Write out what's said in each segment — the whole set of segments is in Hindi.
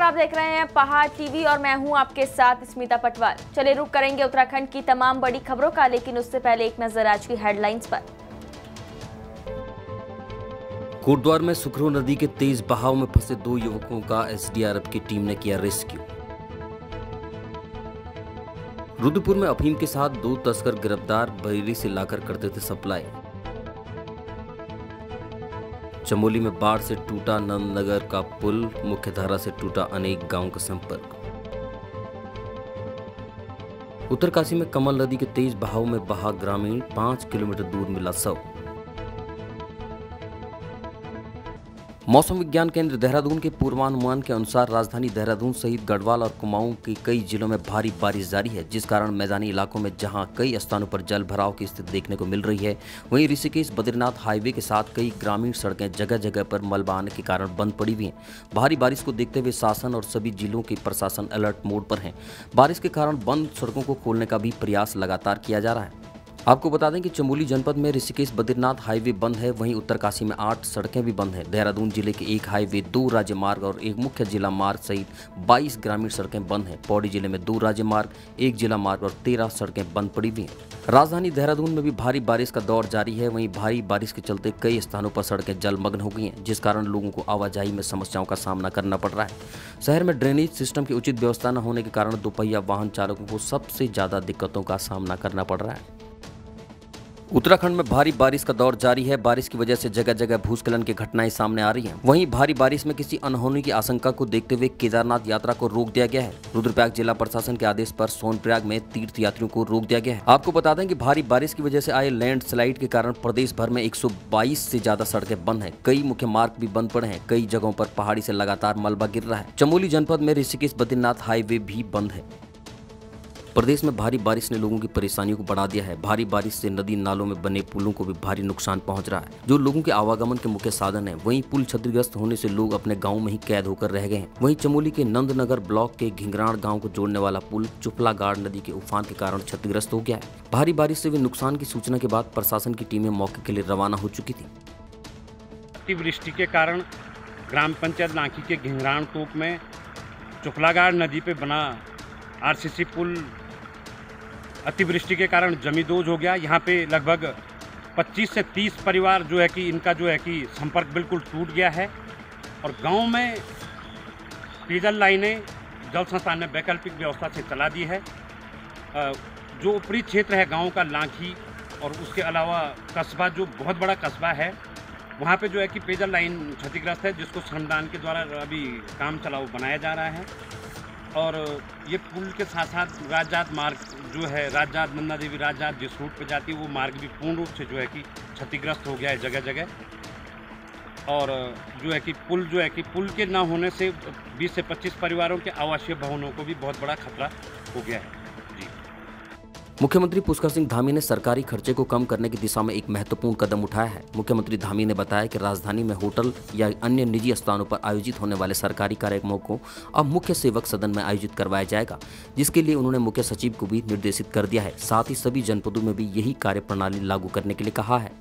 आप देख रहे हैं पहाड़ टीवी और मैं हूं आपके साथ स्मिता पटवाल। चलिए रुक करेंगे उत्तराखंड की तमाम बड़ी खबरों का, लेकिन उससे पहले एक नजर आज की हेडलाइंस पर। कोटद्वार में सुखरू नदी के तेज बहाव में फंसे 2 युवकों का एसडीआरएफ की टीम ने किया रेस्क्यू। रुद्रपुर में अफीम के साथ 2 तस्कर गिरफ्तार, बरेली से लाकर करते थे सप्लाई। चमोली में बाढ़ से टूटा नंदनगर का पुल, मुख्य धारा से टूटा अनेक गांवों का संपर्क। उत्तरकाशी में कमल नदी के तेज बहाव में बहा ग्रामीण, 5 किलोमीटर दूर मिला शव। मौसम विज्ञान केंद्र देहरादून के पूर्वानुमान के अनुसार राजधानी देहरादून सहित गढ़वाल और कुमाऊं के कई जिलों में भारी बारिश जारी है, जिस कारण मैदानी इलाकों में जहां कई स्थानों पर जल भराव की स्थिति देखने को मिल रही है, वहीं ऋषिकेश बद्रीनाथ हाईवे के साथ कई ग्रामीण सड़कें जगह जगह पर मलबा आने के कारण बंद पड़ी हुई हैं। भारी बारिश को देखते हुए शासन और सभी जिलों के प्रशासन अलर्ट मोड पर हैं। बारिश के कारण बंद सड़कों को खोलने का भी प्रयास लगातार किया जा रहा है। आपको बता दें कि चमोली जनपद में ऋषिकेश बद्रीनाथ हाईवे बंद है, वहीं उत्तरकाशी में 8 सड़कें भी बंद हैं। देहरादून जिले के 1 हाईवे, 2 राज्य मार्ग और 1 मुख्य जिला मार्ग सहित 22 ग्रामीण सड़कें बंद हैं। पौड़ी जिले में 2 राज्य मार्ग, 1 जिला मार्ग और 13 सड़कें बंद पड़ी हुई हैं। राजधानी देहरादून में भी भारी बारिश का दौर जारी है, वहीं भारी बारिश के चलते कई स्थानों पर सड़कें जलमग्न हो गई हैं, जिस कारण लोगों को आवाजाही में समस्याओं का सामना करना पड़ रहा है। शहर में ड्रेनेज सिस्टम की उचित व्यवस्था न होने के कारण दोपहिया वाहन चालकों को सबसे ज्यादा दिक्कतों का सामना करना पड़ रहा है। उत्तराखंड में भारी बारिश का दौर जारी है। बारिश की वजह से जगह जगह भूस्खलन की घटनाएं सामने आ रही हैं। वहीं भारी बारिश में किसी अनहोनी की आशंका को देखते हुए केदारनाथ यात्रा को रोक दिया गया है। रुद्रप्रयाग जिला प्रशासन के आदेश पर सोनप्रयाग में तीर्थ यात्रियों को रोक दिया गया है। आपको बता दें कि भारी बारिश की वजह से आए लैंडस्लाइड के कारण प्रदेश भर में 122 से ज्यादा सड़कें बंद हैं। कई मुख्य मार्ग भी बंद पड़े हैं। कई जगहों पर पहाड़ी से लगातार मलबा गिर रहा है। चमोली जनपद में ऋषिकेश बद्रीनाथ हाईवे भी बंद है। प्रदेश में भारी बारिश ने लोगों की परेशानियों को बढ़ा दिया है। भारी बारिश से नदी नालों में बने पुलों को भी भारी नुकसान पहुंच रहा है, जो लोगों के आवागमन के मुख्य साधन है। वहीं पुल क्षतिग्रस्त होने से लोग अपने गांव में ही कैद होकर रह गए हैं। वहीं चमोली के नंदनगर ब्लॉक के घिंगराण गांव को जोड़ने वाला पुल चुफलागाड़ नदी के उफान के कारण क्षतिग्रस्त हो गया है। भारी बारिश से हुए नुकसान की सूचना के बाद प्रशासन की टीमें मौके के लिए रवाना हो चुकी थी। अतिवृष्टि के कारण ग्राम पंचायत लांकी के घिंगराण तोप में चुफलागाड़ नदी पे बना आरसीसी पुल अतिवृष्टि के कारण जमींदोज हो गया। यहाँ पे लगभग 25 से 30 परिवार जो है कि इनका जो है कि संपर्क बिल्कुल टूट गया है और गांव में पेयजल लाइनें जल संस्थान ने वैकल्पिक व्यवस्था से चला दी है। जो ऊपरी क्षेत्र है गांव का लांकी और उसके अलावा कस्बा जो बहुत बड़ा कस्बा है, वहाँ पे जो है कि पेयजल लाइन क्षतिग्रस्त है, जिसको श्रमदान के द्वारा अभी काम चलाओ बनाया जा रहा है। और ये पुल के साथ साथ राजजात मार्ग जो है, राजजात नंदा देवी राजजात जिस रूट पे जाती है, वो मार्ग भी पूर्ण रूप से जो है कि क्षतिग्रस्त हो गया है जगह जगह। और जो है कि पुल के ना होने से 20 से 25 परिवारों के आवासीय भवनों को भी बहुत बड़ा खतरा हो गया है। मुख्यमंत्री पुष्कर सिंह धामी ने सरकारी खर्चे को कम करने की दिशा में एक महत्वपूर्ण कदम उठाया है। मुख्यमंत्री धामी ने बताया कि राजधानी में होटल या अन्य निजी स्थानों पर आयोजित होने वाले सरकारी कार्यक्रमों को अब मुख्य सेवक सदन में आयोजित करवाया जाएगा, जिसके लिए उन्होंने मुख्य सचिव को भी निर्देशित कर दिया है। साथ ही सभी जनपदों में भी यही कार्यप्रणाली लागू करने के लिए कहा है।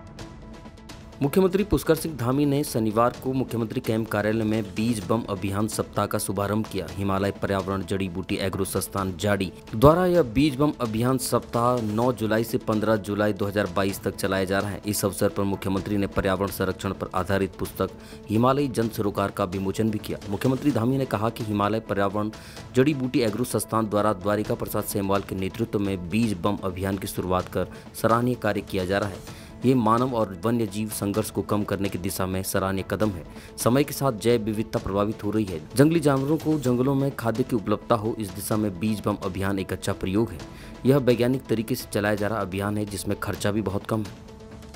मुख्यमंत्री पुष्कर सिंह धामी ने शनिवार को मुख्यमंत्री कैंप कार्यालय में बीज बम अभियान सप्ताह का शुभारंभ किया। हिमालय पर्यावरण जड़ी बूटी एग्रो संस्थान जाडी द्वारा यह बीज बम अभियान सप्ताह 9 जुलाई से 15 जुलाई 2022 तक चलाया जा रहा है। इस अवसर पर मुख्यमंत्री ने पर्यावरण संरक्षण पर आधारित पुस्तक हिमालय जन सरोकार का विमोचन भी किया। मुख्यमंत्री धामी ने कहा कि हिमालय पर्यावरण जड़ी बूटी एग्रो संस्थान द्वारा द्वारिका प्रसाद सेमवाल के नेतृत्व में बीज बम अभियान की शुरुआत कर सराहनीय कार्य किया जा रहा है। ये मानव और वन्य जीव संघर्ष को कम करने की दिशा में सराहनीय कदम है। समय के साथ जैव विविधता प्रभावित हो रही है। जंगली जानवरों को जंगलों में खाद्य की उपलब्धता हो, इस दिशा में बीज बम अभियान एक अच्छा प्रयोग है। यह वैज्ञानिक तरीके से चलाया जा रहा अभियान है, जिसमें खर्चा भी बहुत कम है।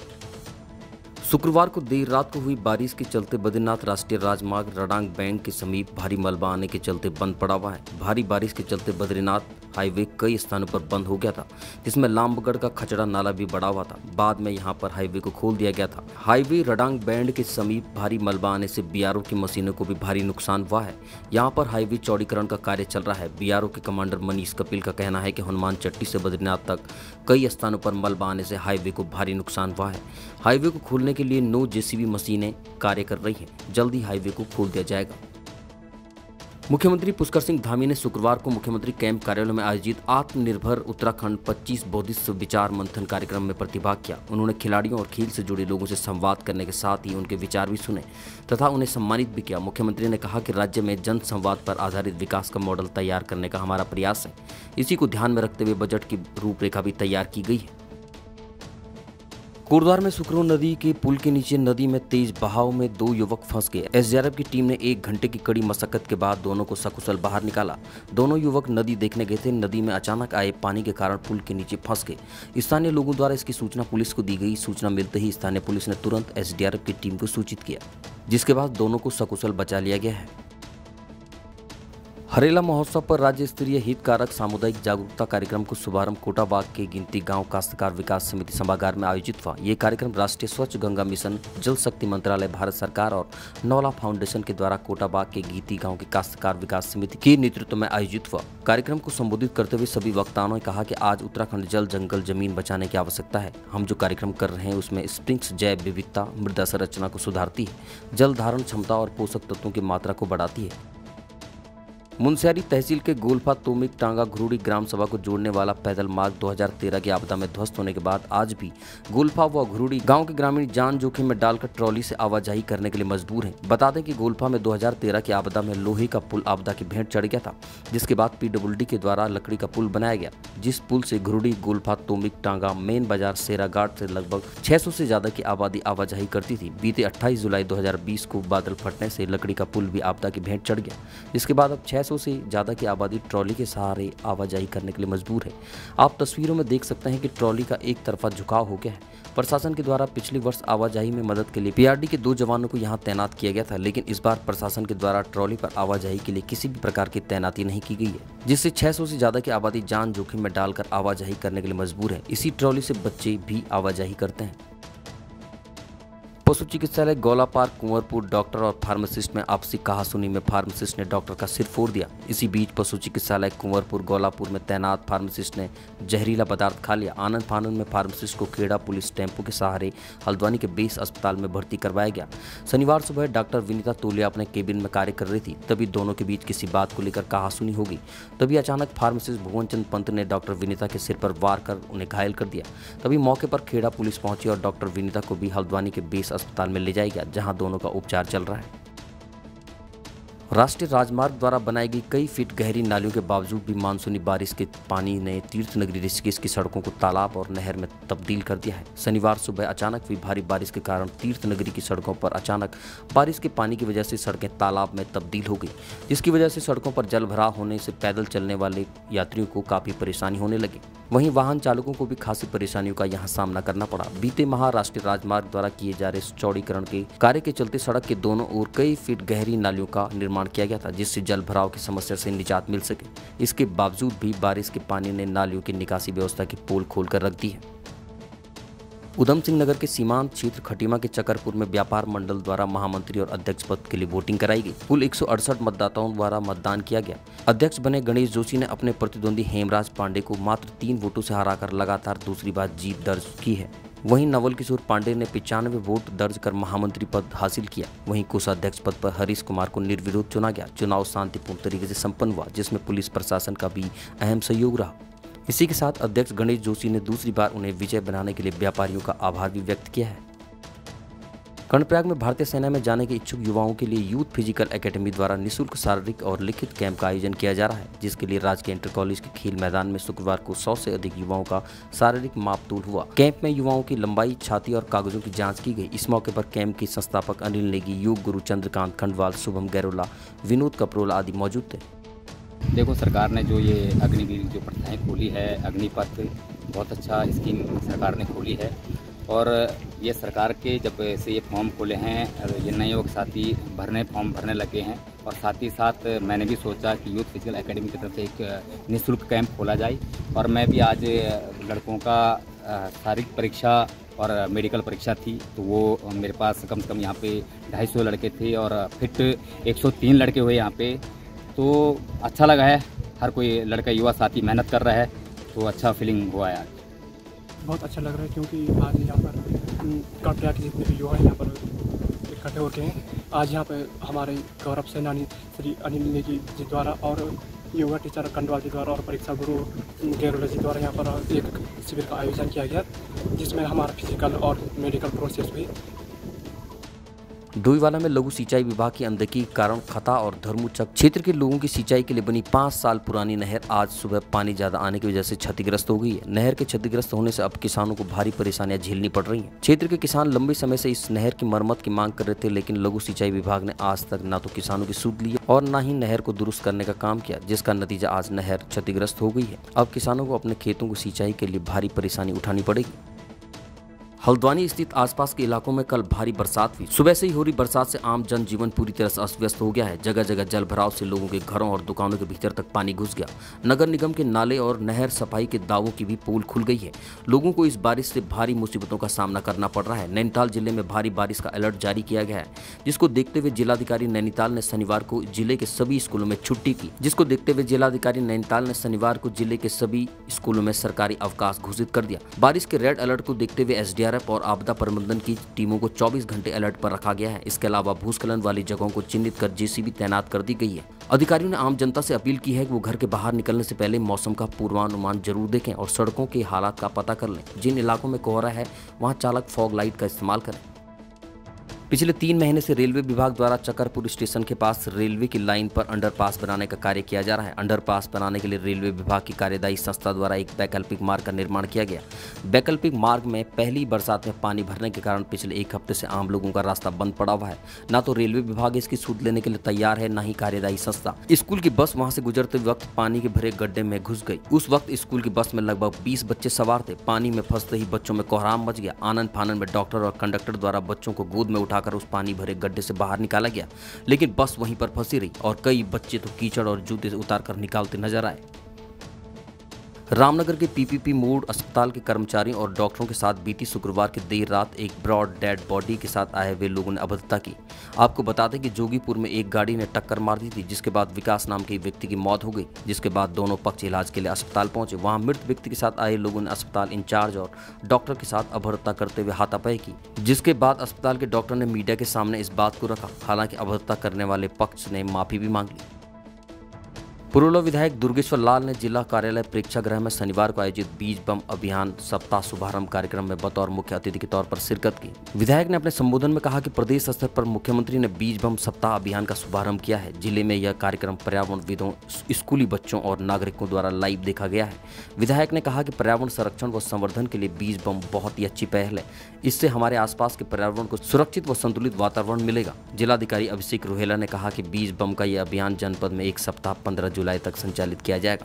शुक्रवार को देर रात को हुई बारिश के चलते बद्रीनाथ राष्ट्रीय राजमार्ग रडांग बैंड के समीप भारी मलबा आने के चलते बंद पड़ा हुआ है। भारी बारिश के चलते बद्रीनाथ हाईवे कई स्थानों पर बंद हो गया था, जिसमें लामबगढ़ का खचड़ा नाला भी बड़ा हुआ था। बाद में यहां पर हाईवे को खोल दिया गया था। हाईवे रडांग बैंड के समीप भारी मलबा आने से बीआरओ की मशीनों को भी भारी नुकसान हुआ है। यहाँ पर हाईवे चौड़ीकरण का कार्य चल रहा है। बीआरओ के कमांडर मनीष कपिल का कहना है कि हनुमान चट्टी से बद्रीनाथ तक कई स्थानों पर मलबा आने से हाईवे को भारी नुकसान हुआ है। हाईवे को खोलने के लिए 9 जेसीबी मशीनें कार्य कर रही हैं। जल्द ही हाईवे को खोल दिया जाएगा। मुख्यमंत्री पुष्कर सिंह धामी ने शुक्रवार को मुख्यमंत्री कैंप कार्यालय में आयोजित आत्मनिर्भर उत्तराखंड 25 बौद्धिक विचार मंथन कार्यक्रम में प्रतिभाग किया। उन्होंने खिलाड़ियों और खेल से जुड़े लोगों से संवाद करने के साथ ही उनके विचार भी सुने तथा उन्हें सम्मानित भी किया। मुख्यमंत्री ने कहा कि राज्य में जन संवाद पर आधारित विकास का मॉडल तैयार करने का हमारा प्रयास है। इसी को ध्यान में रखते हुए बजट की रूपरेखा भी तैयार की गई है। कोटद्वार में सुखरू नदी के पुल के नीचे नदी में तेज बहाव में 2 युवक फंस गए। एसडीआरएफ की टीम ने 1 घंटे की कड़ी मशक्कत के बाद दोनों को सकुशल बाहर निकाला। दोनों युवक नदी देखने गए थे। नदी में अचानक आए पानी के कारण पुल के नीचे फंस गए। स्थानीय लोगों द्वारा इसकी सूचना पुलिस को दी गई। सूचना मिलते ही स्थानीय पुलिस ने तुरंत एसडीआरएफ की टीम को सूचित किया, जिसके बाद दोनों को सकुशल बचा लिया गया है। हरेला महोत्सव पर राज्य स्तरीय हितकारक सामुदायिक जागरूकता कार्यक्रम को शुभारंभ कोटाबाग के गिनती गांव काश्तकार विकास समिति सभागार में आयोजित हुआ। ये कार्यक्रम राष्ट्रीय स्वच्छ गंगा मिशन, जल शक्ति मंत्रालय, भारत सरकार और नौला फाउंडेशन के द्वारा कोटाबाग के गिनती गांव के काश्तकार विकास समिति के नेतृत्व में आयोजित हुआ। कार्यक्रम को संबोधित करते हुए सभी वक्ताओं ने कहा कि आज उत्तराखंड जल, जंगल, जमीन बचाने की आवश्यकता है। हम जो कार्यक्रम कर रहे हैं उसमें स्प्रिंग्स जैव विविधता, मृदा संरचना को सुधारती है, जल धारण क्षमता और पोषक तत्वों की मात्रा को बढ़ाती है। मुनस्यारी तहसील के गोलफा, तोमिक, टांगा, घुरूड़ी ग्राम सभा को जोड़ने वाला पैदल मार्ग 2013 की आपदा में ध्वस्त होने के बाद आज भी गोलफा व घुरूड़ी गांव के ग्रामीण जान जोखिम में डालकर ट्रॉली से आवाजाही करने के लिए मजबूर हैं। बता दें कि गोलफा में 2013 की आपदा में लोहे का पुल आपदा की भेंट चढ़ गया था, जिसके बाद पीडब्ल्यूडी के द्वारा लकड़ी का पुल बनाया गया। जिस पुल से घुरूड़ी, गोलफा, तोमिक, टांगा, मेन बाजार, सेराघाट से लगभग 600 से ज्यादा की आबादी आवाजाही करती थी। बीते 28 जुलाई 2020 को बादल फटने से लकड़ी का पुल भी आपदा की भेंट चढ़ गया, जिसके बाद अब 600 से ज्यादा की आबादी ट्रॉली के सहारे आवाजाही करने के लिए मजबूर है। आप तस्वीरों में देख सकते हैं कि ट्रॉली का एक तरफा झुकाव हो गया है। प्रशासन के द्वारा पिछले वर्ष आवाजाही में मदद के लिए पीआरडी के 2 जवानों को यहां तैनात किया गया था, लेकिन इस बार प्रशासन के द्वारा ट्रॉली पर आवाजाही के लिए किसी भी प्रकार की तैनाती नहीं की गई है, जिससे 600 से ज्यादा की आबादी जान जोखिम में डालकर आवाजाही करने के लिए मजबूर है। इसी ट्रॉली से बच्चे भी आवाजाही करते हैं। पशु चिकित्सालय गौला पार्क कुंवरपुर डॉक्टर और फार्मासिस्ट में आपसी कहासुनी में फार्मासिस्ट ने डॉक्टर का सिर फोड़ दिया। इसी बीच पशु चिकित्सालय कुंवरपुर गौलापुर में तैनात फार्मासिस्ट ने जहरीला पदार्थ खा लिया। आनंद फानंद में फार्मासिस्ट को खेड़ा पुलिस टेम्पो के सहारे हल्द्वानी के बेस अस्पताल में भर्ती करवाया गया। शनिवार सुबह डॉक्टर विनीता तोलिया अपने केबिन में कार्य कर रही थी, तभी दोनों के बीच किसी बात को लेकर कहासुनी हो गई। तभी अचानक फार्मासिस्ट भुवन चंद पंत ने डॉक्टर विनीता के सिर पर वार कर उन्हें घायल कर दिया। तभी मौके पर खेड़ा पुलिस पहुंची और डॉक्टर विनीता को भी हल्द्वानी के बेस अस्पताल में ले जाया गया, जहां दोनों का उपचार चल रहा है। राष्ट्रीय राजमार्ग द्वारा बनाई गई कई फीट गहरी नालियों के बावजूद भी मानसूनी बारिश के पानी ने तीर्थ नगरी ऋषिकेश की सड़कों को तालाब और नहर में तब्दील कर दिया है। शनिवार सुबह अचानक हुई भारी बारिश के कारण तीर्थ नगरी की सड़कों पर अचानक बारिश के पानी की वजह से सड़कें तालाब में तब्दील हो गई, जिसकी वजह से सड़कों पर जल भराव होने से पैदल चलने वाले यात्रियों को काफी परेशानी होने लगी। वहीं वाहन चालकों को भी खासी परेशानियों का यहां सामना करना पड़ा। बीते माह राष्ट्रीय राजमार्ग द्वारा किए जा रहे चौड़ीकरण के कार्य के चलते सड़क के दोनों ओर कई फीट गहरी नालियों का निर्माण किया गया था, जिससे जल भराव की समस्या से निजात मिल सके। इसके बावजूद भी बारिश के पानी ने नालियों की निकासी व्यवस्था की पोल खोलकर रख दी है। उधम सिंह नगर के सीमांत क्षेत्र खटीमा के चकरपुर में व्यापार मंडल द्वारा महामंत्री और अध्यक्ष पद के लिए वोटिंग कराई गई। कुल 168 मतदाताओं द्वारा मतदान किया गया। अध्यक्ष बने गणेश जोशी ने अपने प्रतिद्वंदी हेमराज पांडे को मात्र 3 वोटों से हराकर लगातार दूसरी बार जीत दर्ज की है। वहीं नवल किशोर पांडे ने 95 वोट दर्ज कर महामंत्री पद हासिल किया। वहीं कोषाध्यक्ष पद पर हरीश कुमार को निर्विरोध चुना गया। चुनाव शांतिपूर्ण तरीके से संपन्न हुआ, जिसमें पुलिस प्रशासन का भी अहम सहयोग रहा। इसी के साथ अध्यक्ष गणेश जोशी ने दूसरी बार उन्हें विजय बनाने के लिए व्यापारियों का आभार भी व्यक्त किया है। कर्णप्रयाग में भारतीय सेना में जाने के इच्छुक युवाओं के लिए यूथ फिजिकल एकेडमी द्वारा निःशुल्क शारीरिक और लिखित कैंप का आयोजन किया जा रहा है, जिसके लिए राजकीय इंटर कॉलेज के खेल मैदान में शुक्रवार को 100 से अधिक युवाओं का शारीरिक मापतोल हुआ। कैंप में युवाओं की लंबाई, छाती और कागजों की जांच की गई। इस मौके पर कैंप के संस्थापक अनिल नेगी, योग गुरु चंद्रकांत खंडवाल, शुभम गैरोला, विनोद कपरोला आदि मौजूद थे। देखो, सरकार ने जो ये अग्निवीर जो प्रथाएँ खोली है, अग्निपथ, बहुत अच्छा स्कीम सरकार ने खोली है। और ये सरकार के जब से ये फॉर्म खोले हैं, ये नए युवक साथी फॉर्म भरने लगे हैं। और साथ ही साथ मैंने भी सोचा कि यूथ फिजिकल एकेडमी की तरफ से एक निःशुल्क कैंप खोला जाए। और मैं भी आज लड़कों का शारीरिक परीक्षा और मेडिकल परीक्षा थी, तो वो मेरे पास कम से कम यहाँ पे 250 लड़के थे और फिट 103 लड़के हुए यहाँ पे। तो अच्छा लगा है, हर कोई लड़का युवा साथी मेहनत कर रहा है, तो अच्छा फीलिंग हुआ है। बहुत अच्छा लग रहा है क्योंकि आज यहाँ पर कर्णप्रयाग के जितने भी युवा हैं यहाँ पर इकट्ठे होते हैं आज यहाँ पे हमारे गौरव सेनानी श्री अनिल नेगी जी द्वारा और योगा टीचर कंडवाल जी द्वारा और परीक्षा गुरु गेरोला जी द्वारा यहाँ पर एक शिविर का आयोजन किया गया, जिसमें हमारा फिजिकल और मेडिकल प्रोसेस हुई। डोईवाला में लघु सिंचाई विभाग की अनदेखी के कारण खता और धर्मूचक क्षेत्र के लोगों की सिंचाई के लिए बनी 5 साल पुरानी नहर आज सुबह पानी ज्यादा आने की वजह से क्षतिग्रस्त हो गई है। नहर के क्षतिग्रस्त होने से अब किसानों को भारी परेशानियां झेलनी पड़ रही हैं। क्षेत्र के किसान लंबे समय से इस नहर की मरम्मत की मांग कर रहे थे, लेकिन लघु सिंचाई विभाग ने आज तक न तो किसानों की सुध ली और न ही नहर को दुरुस्त करने का काम किया, जिसका नतीजा आज नहर क्षतिग्रस्त हो गई है। अब किसानों को अपने खेतों को सिंचाई के लिए भारी परेशानी उठानी पड़ेगी। हल्द्वानी स्थित आसपास के इलाकों में कल भारी बरसात हुई। सुबह से ही हो रही बरसात से आम जनजीवन पूरी तरह से अस्त व्यस्त हो गया है। जगह जगह जल भराव से लोगों के घरों और दुकानों के भीतर तक पानी घुस गया। नगर निगम के नाले और नहर सफाई के दावों की भी पोल खुल गई है। लोगों को इस बारिश से भारी मुसीबतों का सामना करना पड़ रहा है। नैनीताल जिले में भारी बारिश का अलर्ट जारी किया गया है, जिसको देखते हुए जिलाधिकारी नैनीताल ने शनिवार को जिले के सभी स्कूलों में छुट्टी की। स्कूलों में सरकारी अवकाश घोषित कर दिया। बारिश के रेड अलर्ट को देखते हुए एसडीआरएफ और आपदा प्रबंधन की टीमों को 24 घंटे अलर्ट पर रखा गया है। इसके अलावा भूस्खलन वाली जगहों को चिन्हित कर जेसीबी तैनात कर दी गई है। अधिकारियों ने आम जनता से अपील की है कि वो घर के बाहर निकलने से पहले मौसम का पूर्वानुमान जरूर देखें और सड़कों के हालात का पता कर लें। जिन इलाकों में कोहरा है वहां चालक फॉग लाइट का इस्तेमाल करें। पिछले 3 महीने से रेलवे विभाग द्वारा चकरपुर स्टेशन के पास रेलवे की लाइन पर अंडरपास बनाने का कार्य किया जा रहा है। अंडरपास बनाने के लिए रेलवे विभाग की कार्यदायी संस्था द्वारा एक वैकल्पिक मार्ग का निर्माण किया गया। वैकल्पिक मार्ग में पहली बरसात में पानी भरने के कारण पिछले 1 हफ्ते से आम लोगों का रास्ता बंद पड़ा हुआ है। न तो रेलवे विभाग इसकी सुध लेने के लिए तैयार है, न ही कार्यदायी संस्था। स्कूल की बस वहां से गुजरते वक्त पानी के भरे गड्ढे में घुस गई। उस वक्त स्कूल की बस में लगभग 20 बच्चे सवार थे। पानी में फंसते ही बच्चों में कोहराम मच गया। आनंद फानन में डॉक्टर और कंडक्टर द्वारा बच्चों को गोद में उठाकर उस पानी भरे गड्ढे से बाहर निकाला गया, लेकिन बस वहीं पर फंसी रही और कई बच्चे तो कीचड़ और जूते से उतारकर निकालते नजर आए। रामनगर के पीपीपी मोड़ अस्पताल के कर्मचारियों और डॉक्टरों के साथ बीती शुक्रवार की देर रात एक ब्रॉड डेड बॉडी के साथ आए हुए लोगों ने अभद्रता की। आपको बता दें कि जोगीपुर में एक गाड़ी ने टक्कर मार दी थी, जिसके बाद विकास नाम के व्यक्ति की मौत हो गई, जिसके बाद दोनों पक्ष इलाज के लिए अस्पताल पहुंचे। वहां मृत व्यक्ति के साथ आए लोगों ने अस्पताल इंचार्ज और डॉक्टर के साथ अभद्रता करते हुए हाथापाई की, जिसके बाद अस्पताल के डॉक्टर ने मीडिया के सामने इस बात को रखा। हालांकि अभद्रता करने वाले पक्ष ने माफी भी मांग ली। पुरोला विधायक दुर्गेश्वर लाल ने जिला कार्यालय प्रेक्षागृह में शनिवार को आयोजित बीज बम अभियान सप्ताह शुभारंभ कार्यक्रम में बतौर मुख्य अतिथि के तौर पर शिरकत की। विधायक ने अपने संबोधन में कहा कि प्रदेश स्तर पर मुख्यमंत्री ने बीज बम सप्ताह अभियान का शुभारंभ किया है। जिले में यह कार्यक्रम पर्यावरणविदों, स्कूली बच्चों और नागरिकों द्वारा लाइव देखा गया है। विधायक ने कहा कि पर्यावरण संरक्षण व संवर्धन के लिए बीज बम बहुत ही अच्छी पहल है। इससे हमारे आसपास के पर्यावरण को सुरक्षित व संतुलित वातावरण मिलेगा। जिलाधिकारी अभिषेक रोहेला ने कहा कि बीज बम का यह अभियान जनपद में एक सप्ताह 15 जुलाई तक संचालित किया जाएगा।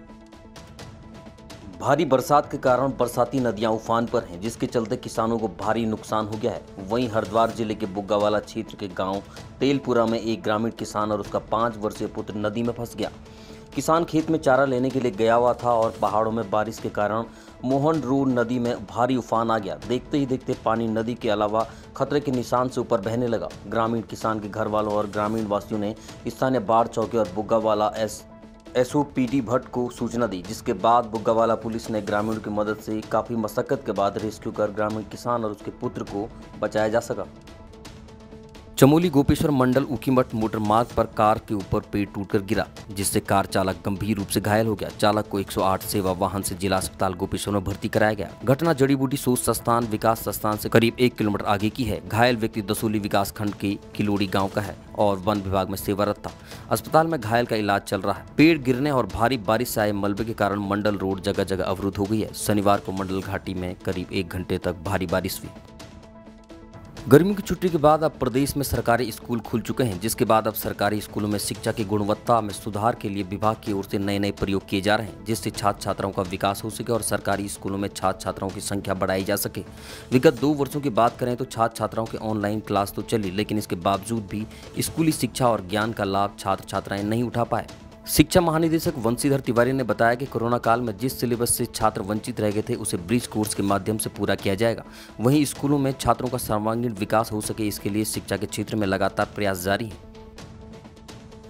भारी बरसात के कारण बरसाती नदियां उफान पर हैं, जिसके चलते किसानों को भारी नुकसान हो गया है। वहीं हरिद्वार जिले के बुग्गावाला क्षेत्र के गांव तेलपुरा में एक ग्रामीण किसान और उसका 5 वर्षीय पुत्र नदी में फंस गया। किसान खेत में चारा लेने के लिए गया हुआ था और पहाड़ों में बारिश के कारण मोहन रोड नदी में भारी उफान आ गया। देखते ही देखते पानी नदी के अलावा खतरे के निशान से ऊपर बहने लगा। ग्रामीण किसान के घर वालों और ग्रामीण वासियों ने स्थानीय बाढ़ चौकी और बुग्गावाला एसओपीडी भट्ट को सूचना दी, जिसके बाद बुग्गावाला पुलिस ने ग्रामीणों की मदद से काफी मशक्कत के बाद रेस्क्यू कर ग्रामीण किसान और उसके पुत्र को बचाया जा सका। चमोली गोपेश्वर मंडल ऊखीमठ मोटर मार्ग पर कार के ऊपर पेड़ टूटकर गिरा, जिससे कार चालक गंभीर रूप से घायल हो गया। चालक को 108 सेवा वाहन से जिला अस्पताल गोपेश्वर में भर्ती कराया गया। घटना जड़ी बूटी सोच संस्थान विकास संस्थान से करीब 1 किलोमीटर आगे की है। घायल व्यक्ति दसोली विकास खंड के किलोड़ी गाँव का है और वन विभाग में सेवारत था। अस्पताल में घायल का इलाज चल रहा है। पेड़ गिरने और भारी बारिश से आए मलबे के कारण मंडल रोड जगह जगह अवरुद्ध हो गई है। शनिवार को मंडल घाटी में करीब 1 घंटे तक भारी बारिश हुई। गर्मी की छुट्टी के बाद अब प्रदेश में सरकारी स्कूल खुल चुके हैं, जिसके बाद अब सरकारी स्कूलों में शिक्षा की गुणवत्ता में सुधार के लिए विभाग की ओर से नए नए प्रयोग किए जा रहे हैं, जिससे छात्र छात्राओं का विकास हो सके और सरकारी स्कूलों में छात्र छात्राओं की संख्या बढ़ाई जा सके। विगत 2 वर्षों की बात करें तो छात्र छात्राओं के ऑनलाइन क्लास तो चली, लेकिन इसके बावजूद भी स्कूली शिक्षा और ज्ञान का लाभ छात्र छात्राएं नहीं उठा पाए। शिक्षा महानिदेशक वंशीधर तिवारी ने बताया कि कोरोना काल में जिस सिलेबस से छात्र वंचित रह गए थे उसे ब्रिज कोर्स के माध्यम से पूरा किया जाएगा। वहीं स्कूलों में छात्रों का सर्वांगीण विकास हो सके, इसके लिए शिक्षा के क्षेत्र में लगातार प्रयास जारी है।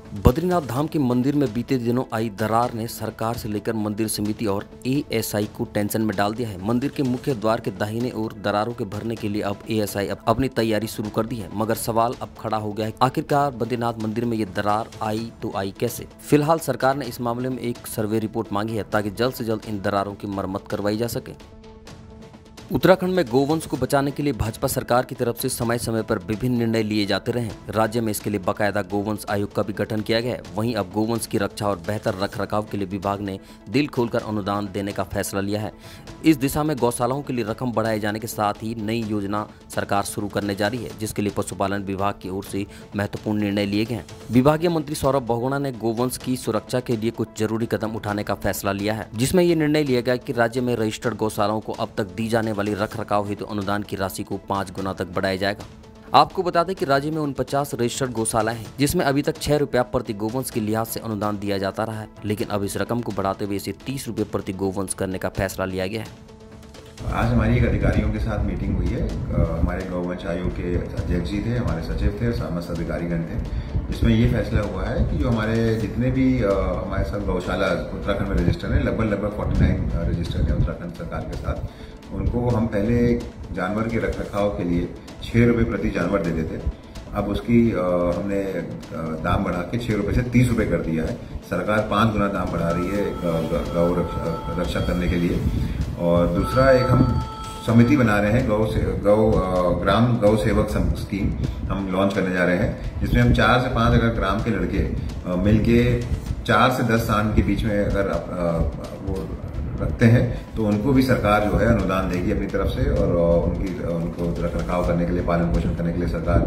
बद्रीनाथ धाम के मंदिर में बीते दिनों आई दरार ने सरकार से लेकर मंदिर समिति और एएसआई को टेंशन में डाल दिया है। मंदिर के मुख्य द्वार के दाहिने ओर दरारों के भरने के लिए अब एएसआई अपनी तैयारी शुरू कर दी है, मगर सवाल अब खड़ा हो गया है, आखिरकार बद्रीनाथ मंदिर में ये दरार आई तो आई कैसे। फिलहाल सरकार ने इस मामले में एक सर्वे रिपोर्ट मांगी है ताकि जल्द से जल्द इन दरारों की मरम्मत करवाई जा सके। उत्तराखंड में गौवंश को बचाने के लिए भाजपा सरकार की तरफ से समय समय पर विभिन्न निर्णय लिए जाते रहे। राज्य में इसके लिए बाकायदा गौवंश आयोग का भी गठन किया गया है। वहीं अब गौवंश की रक्षा और बेहतर रखरखाव के लिए विभाग ने दिल खोलकर अनुदान देने का फैसला लिया है। इस दिशा में गौशालाओं के लिए रकम बढ़ाए जाने के साथ ही नई योजना सरकार शुरू करने जा रही है, जिसके लिए पशुपालन विभाग की ओर से महत्वपूर्ण निर्णय लिए गए हैं। विभागीय मंत्री सौरभ बहुगुणा ने गौवंश की सुरक्षा के लिए कुछ जरूरी कदम उठाने का फैसला लिया है, जिसमें ये निर्णय लिया गया कि राज्य में रजिस्टर्ड गौशालाओं को अब तक दी जाने वाली रखरखाव हेतु अनुदान की राशि को 5 गुना तक बढ़ाया जाएगा। आपको बता दें कि राज्य में 49 रजिस्टर्ड गौशालाएं हैं, जिसमें अभी तक 6 रुपया प्रति गौवंश के लिहाज से अनुदान दिया जाता रहा है, लेकिन अब इस रकम को बढ़ाते हुए इसे 30 रुपये प्रति गौवंश करने का फैसला लिया गया है। आज हमारी एक अधिकारियों के साथ मीटिंग हुई है। हमारे गौवंश आयोग के अध्यक्ष जी थे, हमारे सचिव थे और समस्त अधिकारीगण थे। इसमें ये फैसला हुआ है कि जो हमारे जितने भी हमारे साथ गौशाला उत्तराखंड में रजिस्टर्ड है, लगभग 49 रजिस्टर्ड है उत्तराखंड सरकार के साथ, उनको हम पहले जानवर के रखरखाव के लिए 6 रुपये प्रति जानवर देते थे। अब उसकी हमने दाम बढ़ा के 6 रुपये से 30 रुपये कर दिया है। सरकार 5 गुना दाम बढ़ा रही है गौ रक्षा करने के लिए। और दूसरा एक हम समिति बना रहे हैं, ग्राम गौ सेवक स्कीम हम लॉन्च करने जा रहे हैं, जिसमें हम 4 से 5 अगर ग्राम के लड़के मिलके 4 से 10 साल के बीच में अगर वो रखते हैं तो उनको भी सरकार जो है अनुदान देगी अपनी तरफ से, और उनको रखरखाव करने के लिए, पालन पोषण करने के लिए सरकार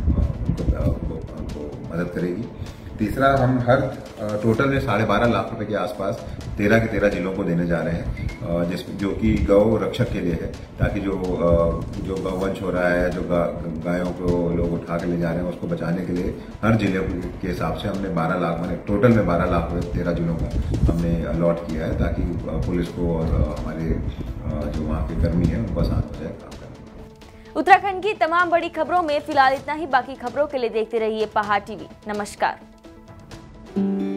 उनको मदद करेगी। तीसरा, हम हर टोटल में 12.5 लाख रुपए के आसपास 13 के 13 जिलों को देने जा रहे हैं, जो कि गौ रक्षक के लिए है, ताकि जो गौवंश हो रहा है, जो गायों को लोग उठा के ले जा रहे हैं, उसको बचाने के लिए हर जिले के हिसाब से हमने 12 लाख, मैंने टोटल में 12 लाख रुपए 13 जिलों को हमने अलॉट किया है, ताकि पुलिस को और हमारे जो वहाँ के कर्मी हैं उनको आसान हो जाए काम करना। उत्तराखंड की तमाम बड़ी खबरों में फिलहाल इतना ही। बाकी खबरों के लिए देखते रहिए पहाड़ टीवी। नमस्कार।